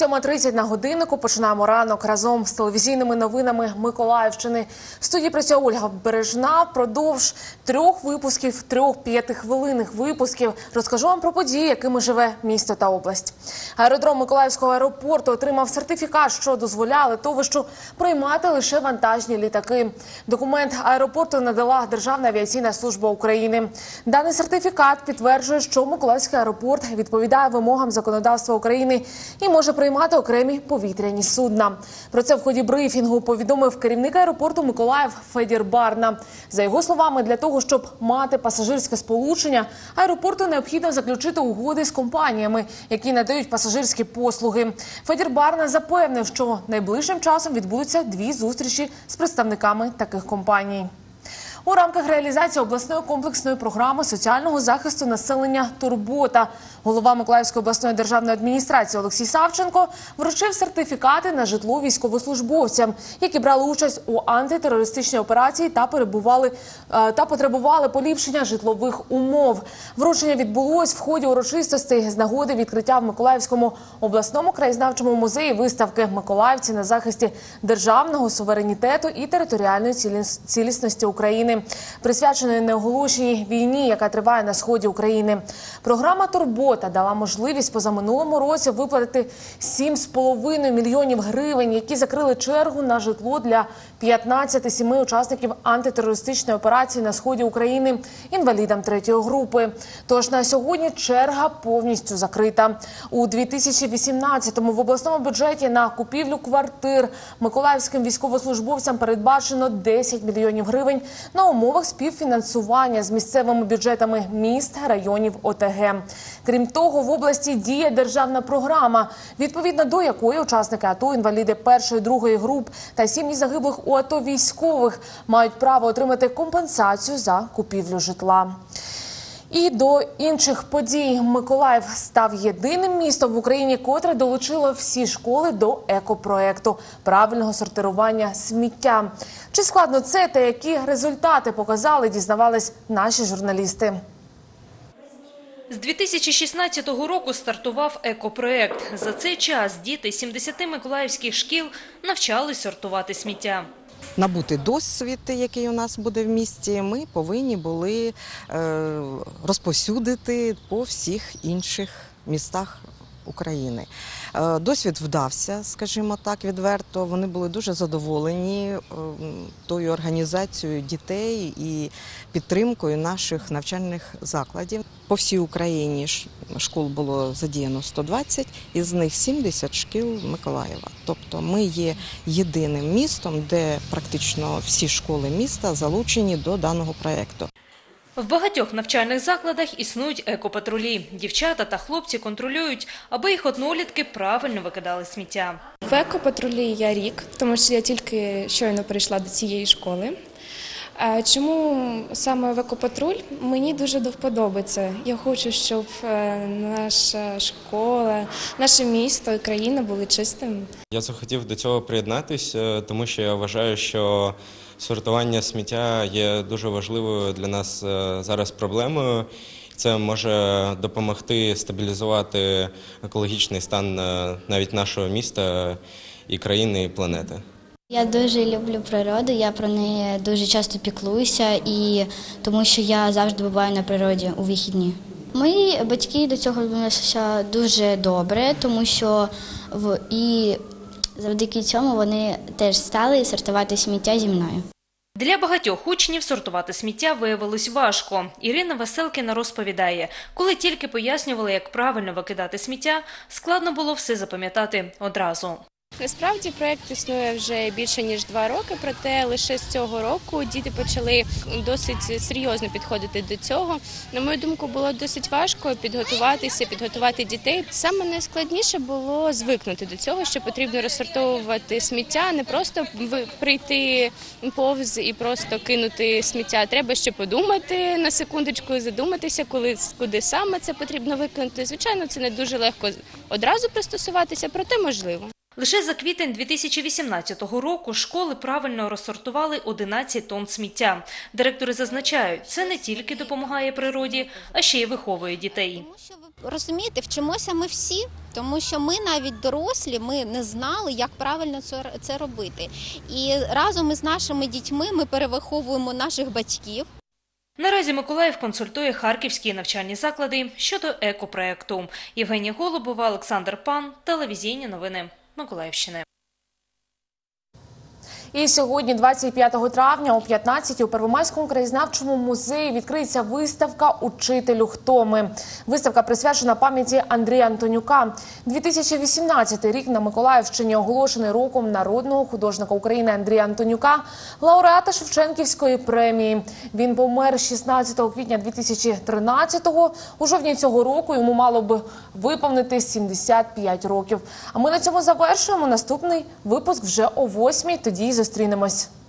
7:30 на годиннику. Починаємо ранок разом з телевізійними новинами Миколаївщини. В студії працює Ольга Бережна. Впродовж 3 випусків, 3 5-хвилинних випусків розкажу вам про події, якими живе місто та область. Аеродром Миколаївського аеропорту отримав сертифікат, що дозволяє литовищу приймати лише вантажні літаки. Документ аеропорту надала Державна авіаційна служба України. Даний сертифікат підтверджує, що Миколаївський аеропорт відповідає вимогам законодавства України і може приймати окремі повітряні судна. Про це в ході брифінгу повідомив керівник аеропорту Миколаїв Федір Барна. За його словами, для того, щоб мати пасажирське сполучення, аеропорту необхідно заключити угоди з компаніями, які надають пасажирські послуги. Федір Барна запевнив, що найближчим часом відбудуться 2 зустрічі з представниками таких компаній. У рамках реалізації обласної комплексної програми соціального захисту населення «Турбота» голова Миколаївської обласної державної адміністрації Олексій Савченко вручив сертифікати на житло військовослужбовцям, які брали участь у антитерористичній операції та потребували поліпшення житлових умов. Вручення відбулось в ході урочистостей з нагоди відкриття в Миколаївському обласному краєзнавчому музеї виставки «Миколаївці на захисті державного суверенітету і територіальної цілісності України», присвяченої неоголошеній війні, яка триває на сході України. Програма «Турбота» дала можливість позаминулому році виплатити 7,5 мільйонів гривень, які закрили чергу на житло для 15 учасників антитерористичної операції на сході України інвалідам 3-ї групи. Тож на сьогодні черга повністю закрита. У 2018-му в обласному бюджеті на купівлю квартир миколаївським військовослужбовцям передбачено 10 мільйонів гривень на умовах співфінансування з місцевими бюджетами міст, районів, ОТГ. Крім того, в області діє державна програма, відповідно до якої учасники АТО, інваліди 1-ї, 2-ї груп та сім'ї загиблих у АТО військових мають право отримати компенсацію за купівлю житла. І до інших подій. Миколаїв став єдиним містом в Україні, котре долучило всі школи до екопроекту правильного сортирування сміття. Чи складно це та які результати показали, дізнавались наші журналісти. З 2016 року стартував екопроект. За цей час діти 70 миколаївських шкіл навчались сортувати сміття. Набути досвід, який у нас буде в місті, ми повинні були розповсюдити по всіх інших містах України. Досвід вдався, скажімо так, відверто. Вони були дуже задоволені тою організацією дітей і підтримкою наших навчальних закладів. По всій Україні школ було задіяно 120, із них 70 шкіл Миколаєва. Тобто ми є єдиним містом, де практично всі школи міста залучені до даного проєкту. В багатьох навчальних закладах існують екопатрулі. Дівчата та хлопці контролюють, аби їх однолітки правильно викидали сміття. В екопатрулі я рік, тому що я тільки щойно прийшла до цієї школи. Чому саме в екопатруль? Мені дуже до вподоби це. Я хочу, щоб наша школа, наше місто і країна були чистими. Я захотів до цього приєднатися, тому що я вважаю, що сортування сміття є дуже важливою для нас зараз проблемою. Це може допомогти стабілізувати екологічний стан навіть нашого міста і країни, і планети. Я дуже люблю природу, я про неї дуже часто піклуюся, і тому що я завжди буваю на природі у вихідні. Мої батьки до цього відносяться дуже добре, тому що і завдяки цьому вони теж стали сортувати сміття зі мною. Для багатьох учнів сортувати сміття виявилось важко. Ірина Веселкіна розповідає, коли тільки пояснювали, як правильно викидати сміття, складно було все запам'ятати одразу. Насправді проєкт існує вже більше ніж 2 роки, проте лише з цього року діти почали досить серйозно підходити до цього. На мою думку, було досить важко підготувати дітей. Саме найскладніше було звикнути до цього, що потрібно розсортовувати сміття, не просто прийти повз і просто кинути сміття. Треба ще подумати на секундочку, задуматися, куди саме це потрібно викинути. Звичайно, це не дуже легко одразу пристосуватися, проте можливо. Лише за квітень 2018 року школи правильно розсортували 11 тонн сміття. Директори зазначають, це не тільки допомагає природі, а ще й виховує дітей. Тому що ви розумієте, вчимося ми всі, тому що ми навіть дорослі, ми не знали, як правильно це робити. І разом із нашими дітьми ми перевиховуємо наших батьків. Наразі Миколаїв консультує харківські навчальні заклади щодо екопроекту. Євгенія Голубова, Олександр Пан, телевізійні новини Миколаївщини. І сьогодні, 25 травня, о 15-й у Первомайському краєзнавчому музеї відкриється виставка «Учителю, хто ми?». Виставка присвячена пам'яті Андрія Антонюка. 2018 рік на Миколаївщині оголошений роком народного художника України Андрія Антонюка, лауреата Шевченківської премії. Він помер 16 квітня 2013-го. У жовтні цього року йому мало б виповнити 75 років. А ми на цьому завершуємо. Наступний випуск вже о 8-й. Тоді й зустрінемось.